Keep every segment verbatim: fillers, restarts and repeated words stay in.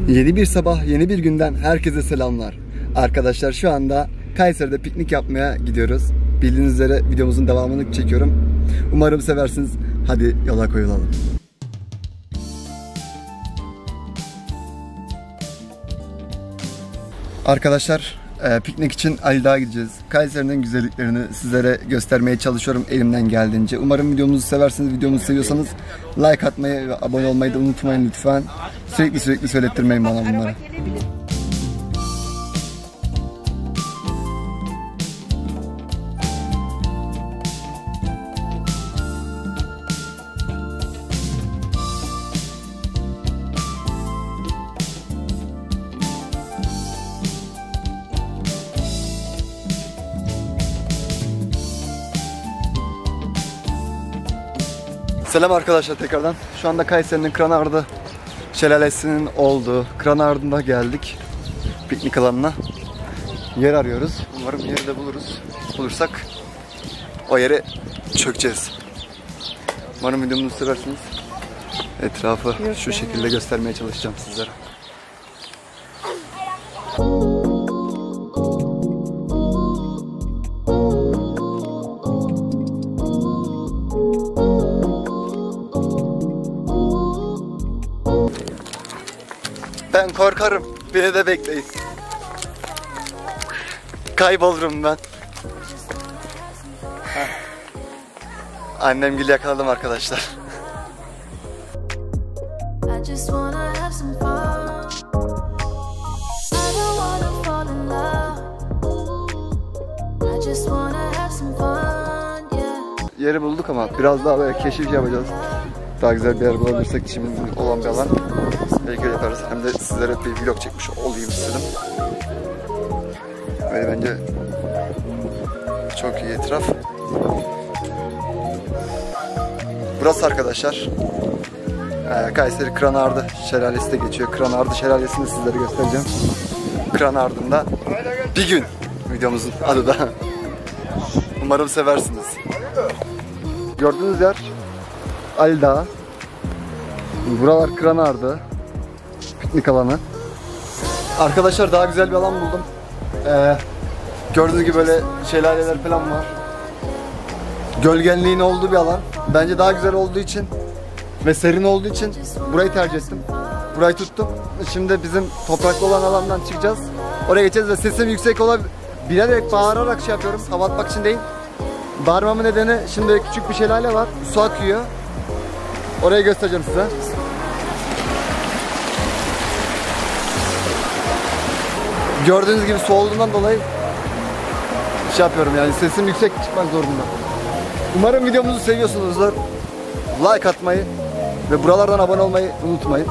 Yeni bir sabah, yeni bir günden herkese selamlar. Arkadaşlar şu anda Kayseri'de piknik yapmaya gidiyoruz. Bildiğiniz üzere videomuzun devamını çekiyorum. Umarım seversiniz. Hadi yola koyulalım. Arkadaşlar e, piknik için Ali Dağ'a gideceğiz. Kayseri'nin güzelliklerini sizlere göstermeye çalışıyorum elimden geldiğince. Umarım videomuzu seversiniz. Videomuzu seviyorsanız like atmayı ve abone olmayı da unutmayın lütfen. Sürekli sürekli söylettirmeyin bana bunları. Selam arkadaşlar tekrardan. Şu anda Kayseri'nin Kıranardı Şelalesi'nin olduğu Kıranardı'na geldik. Piknik alanına. Yer arıyoruz. Umarım yeri de buluruz. Bulursak o yere çökeceğiz. Umarım videomuzu seversiniz. Etrafı şu şekilde göstermeye çalışacağım sizlere. Ben korkarım. Beni de bekleyin. Kaybolurum ben. Heh. Annemgil yakaladım arkadaşlar. Yeri bulduk ama biraz daha böyle keşif yapacağız. Daha güzel bir yer bulabilirsek çimin olan bir alan. Belki öyle yaparız. Hem de sizlere bir vlog çekmiş olayım istedim. Böyle bence çok iyi etraf. Burası arkadaşlar Kayseri Kıranardı Şelalesi de geçiyor. Kıranardı Şelalesi'ni sizlere göstereceğim. Kıranardı'nda bir gün videomuzun adı da. Umarım seversiniz. Gördüğünüz yer Ali Dağı. Buralar Kıranardı piknik alanı. Arkadaşlar daha güzel bir alan buldum. Ee, gördüğünüz gibi böyle şelaleler falan var. Gölgenliğin olduğu bir alan. Bence daha güzel olduğu için ve serin olduğu için burayı tercih ettim. Burayı tuttum. Şimdi bizim topraklı olan alandan çıkacağız. Oraya geçeceğiz ve sesim yüksek olabilir. Bilerek bağırarak şey yapıyorum. Hava atmak için değil. Bağırmamın nedeni şimdi küçük bir şelale var. Su akıyor. Orayı göstereceğim size. Gördüğünüz gibi su olduğundan dolayı şey yapıyorum yani sesim yüksek çıkmak zorunda. Umarım videomuzu seviyorsunuzdur. Like atmayı ve buralardan abone olmayı unutmayın.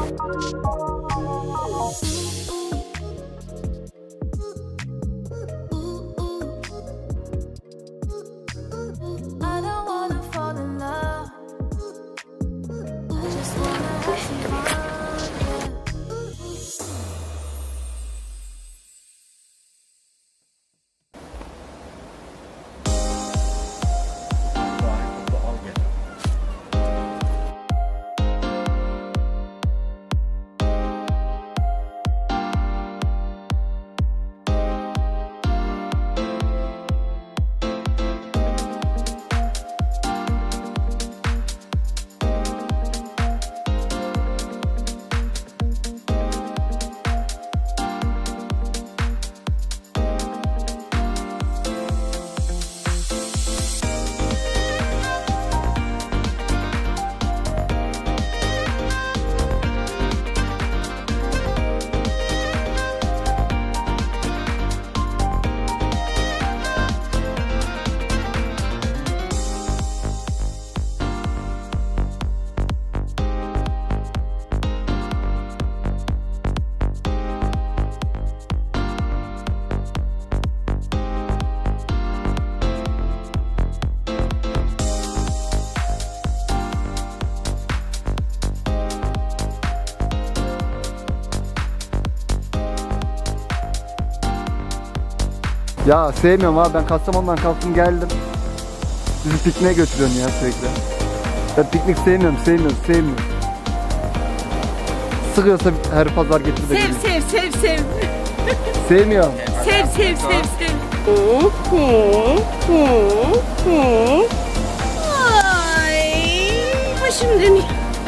Ya sevmiyorum abi, ben Kastamonu'dan kalktım geldim. Bizi pikniğe götürüyorsun ya sürekli. Ben piknik sevmiyorum, sevmiyorum, sevmiyorum. Sıkıyorsa her pazar getir de Sev geleyim. sev sev sev. Sevmiyorum. Sev sev sev sev. Ay, başım dönüyor.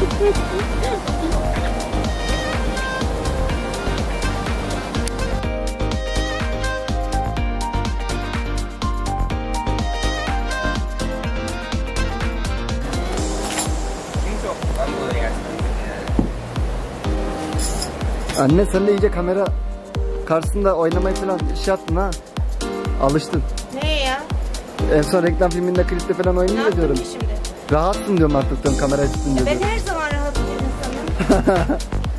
Anne sen de iyice kamera karşısında oynamayı falan şey yaptın ha. Alıştın. Ne ya? En son reklam filminde, klipte falan Ne oynayınca yaptın diyorum. ki şimdi? Rahatsın diyorum artık diyorum kamera açtın diyorum. Ben her zaman rahat bir insanım.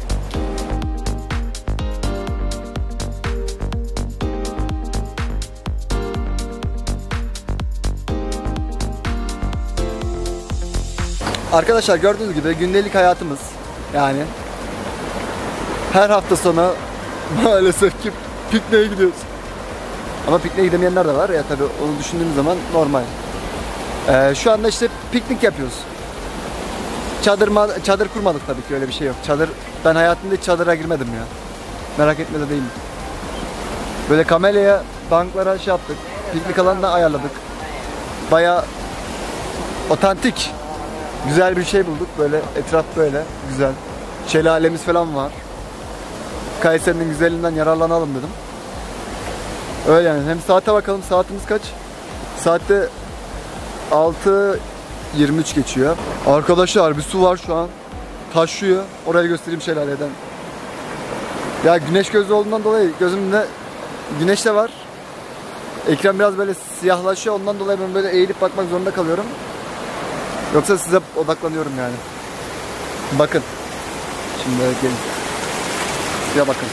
Arkadaşlar gördüğünüz gibi gündelik hayatımız yani her hafta sonu maalesef ki pikniğe gidiyoruz. Ama pikniğe gidemeyenler de var ya tabii onu düşündüğümüz zaman normal. Ee, şu anda işte piknik yapıyoruz. Çadır çadır kurmadık tabii ki öyle bir şey yok. Çadır ben hayatımda hiç çadıra girmedim ya. Merak etme de değilim. Böyle kamelyaya, banklara şey yaptık. Piknik alanını ayarladık. Bayağı otantik. Güzel bir şey bulduk. Böyle etraf böyle güzel. Şelalemiz falan var. Kayseri'nin güzelliğinden yararlanalım dedim. Öyle yani. Hem saate bakalım. Saatimiz kaç? Saatte altı yirmi üç geçiyor. Arkadaşlar bir su var şu an. Taşıyor. Orayı göstereyim şelaleden. Ya güneş gözlü olduğundan dolayı gözümde güneş de var. Ekran biraz böyle siyahlaşıyor. Ondan dolayı ben böyle eğilip bakmak zorunda kalıyorum. Yoksa size odaklanıyorum yani. Bakın. Şimdi gelin. Suya bakın.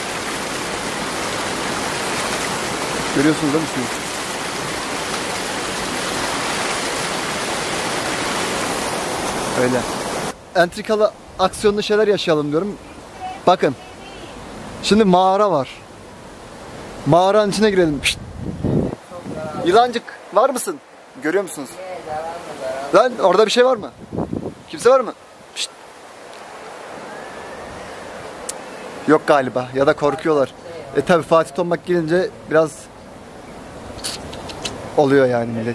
Görüyorsunuz değil mi suyu? Öyle. Entrikalı, aksiyonlu şeyler yaşayalım diyorum. Bakın. Şimdi mağara var. Mağaranın içine girelim. Şşt. Yılancık var mısın? Görüyor musunuz? Lan orada bir şey var mı? Kimse var mı? Şşt. Yok galiba ya da korkuyorlar. E tabi Fatih Tombak gelince biraz oluyor yani millet.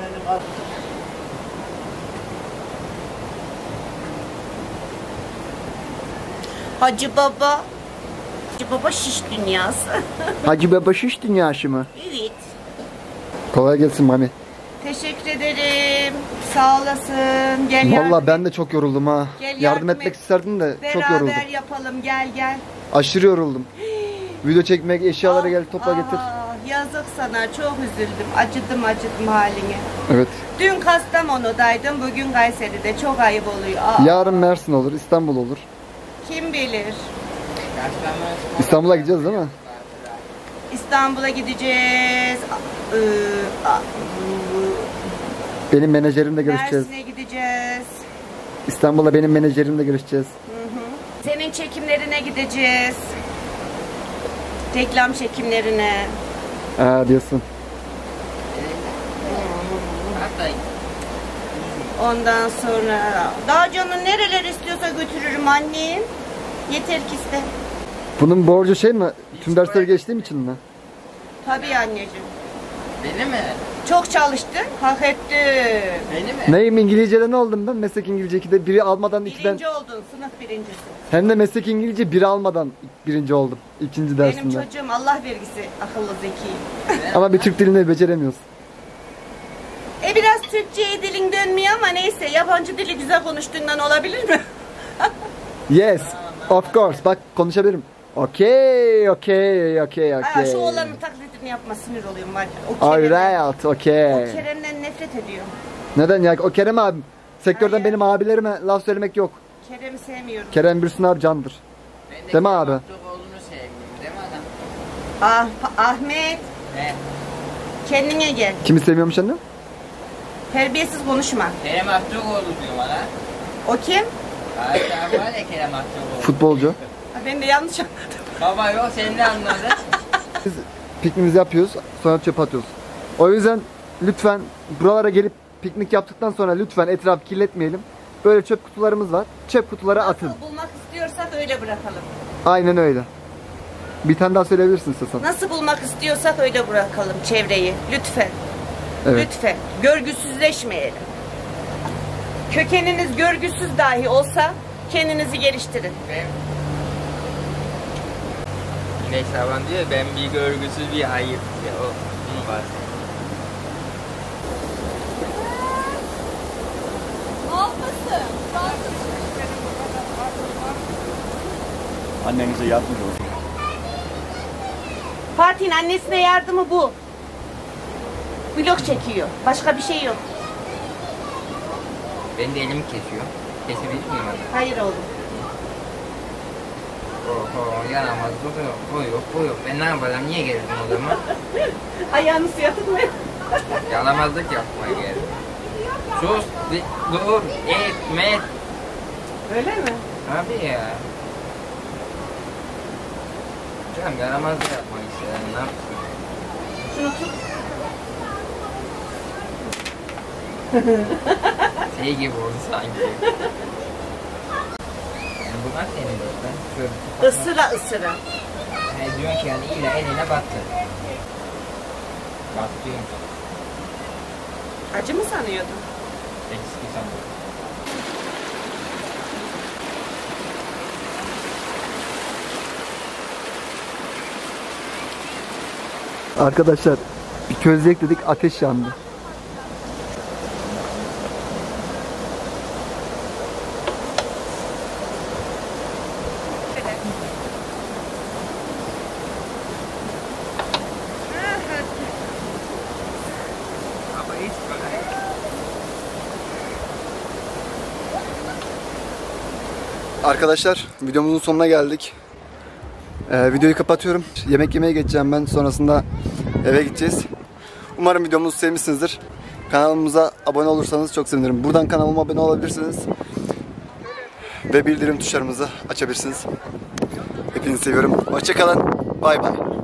Hacı Baba. Hacı Baba şiş dünyası. Hacı Baba şiş dünyası mı? Evet. Kolay gelsin Mami. Teşekkür ederim. Sağ olasın. Gel yardım Vallahi ben de çok yoruldum ha. Gel yardım, yardım etmek et. isterdim de çok yoruldum. Beraber yapalım. Gel gel. Aşırı yoruldum. Video çekmek, eşyaları Ah, gel topla ah, getir. Yazık sana. Çok üzüldüm. Acıdım acıdım haline. Evet. Dün Kastamonu'daydım. Bugün Kayseri'de. Çok ayıp oluyor. Aa, Yarın Mersin olur, İstanbul olur. kim bilir? İstanbul'a gideceğiz değil mi? İstanbul'a gideceğiz. Ee, a- Benim menajerimle görüşeceğiz. Mersin'e gideceğiz. İstanbul'a benim menajerimle görüşeceğiz. Senin çekimlerine gideceğiz. Reklam çekimlerine. Aa diyorsun. Ondan sonra daha canın nereler istiyorsa götürürüm annem. Yeter ki iste. Bunun borcu şey mi? Tüm dersleri geçtiğim için mi? Tabii anneciğim. Beni mi? Çok çalıştın, hak ettin. Beni mi? Neyim İngilizce'de ne oldum ben? Meslek İngilizce ikide biri almadan ikiden. Birinci oldun, sınıf birincisi. Hem de meslek İngilizce biri almadan birinci oldum. İkinci Benim dersinde. çocuğum Allah vergisi akıllı zeki. Ama bir Türk dilini beceremiyoruz. E biraz Türkçe'ye dilin dönmüyor ama neyse yabancı dili güzel konuştuğundan olabilir mi? Yes, of course. Bak konuşabilirim. Okay, okay, okay, Aa, okay. şu oğlanın taklidini yapma sinir oluyorum var ya. O Kerem'den, Alright, okay. o Kerem'den nefret ediyor. Neden ya? O Kerem abim. Sektörden Hayır. benim abilerime laf söylemek yok. Kerem'i sevmiyorum. Kerem Bürsin abi candır. Ben de Değil mi Kerem abi? Aktürkoğlu'nu sevmiyorum. Değil mi adam? Ah, Pa- Ahmet Ne? kendine gel. Kimi seviyormuş annem? Terbiyesiz konuşma. Kerem Aktürkoğlu diyor bana. O kim? Hayır abi var ya Kerem Aktürkoğlu. Futbolcu. Ha, ben de yanlış anladım. Baba yok sen ne anladın? Biz pikniğimizi yapıyoruz, sonra çöpe atıyoruz. O yüzden lütfen buralara gelip piknik yaptıktan sonra lütfen etrafı kirletmeyelim. Böyle çöp kutularımız var. Çöp kutulara atın. Nasıl bulmak istiyorsanız istiyorsak öyle bırakalım. Aynen öyle. Bir tane daha söyleyebilirsin istiyorsan. Nasıl bulmak istiyorsak öyle bırakalım çevreyi. Lütfen. Evet. Lütfen. Görgüsüzleşmeyelim. Kökeniniz görgüsüz dahi olsa kendinizi geliştirin. Ben... Güneş Saban diyor ya, ben bir görgüsüz bir ayıp ya, o bunu var. Annenize yardımcı olun. Fatih'in annesine yardımı bu. Vlog çekiyor. Başka bir şey yok. Ben de elimi kesiyor. Kesebilir miyim onu? Hayır oğlum. Oho, yaramaz, bu yok, bu yok, bu yok. Ben ne yapacağım, niye geldim o zaman? Ayağını suya tutma. Yalamazlık yapmaya geldim. Sus, di- dur, etme. Öyle mi? Abi ya. Canım yaramazlık yapmak istedim, ne yapsın? Şunu tut. Şey gibi oldu sanki. Yani bunlar senin dostun. Şöyle Isıra ısıra. yani diyorsun ki yani illa eline battı. Battıyım. Acı mı sanıyordun? Eski sanırım. Arkadaşlar bir közlü ekledik, ateş yandı. Ama hiç böyle. Arkadaşlar videomuzun sonuna geldik. Ee, videoyu kapatıyorum. Yemek yemeye geçeceğim ben. Sonrasında eve gideceğiz. Umarım videomuzu sevmişsinizdir. Kanalımıza abone olursanız çok sevinirim. Buradan kanalıma abone olabilirsiniz. Ve bildirim tuşlarımızı açabilirsiniz. Hepinizi seviyorum. Hoşça kalın. Bay bay.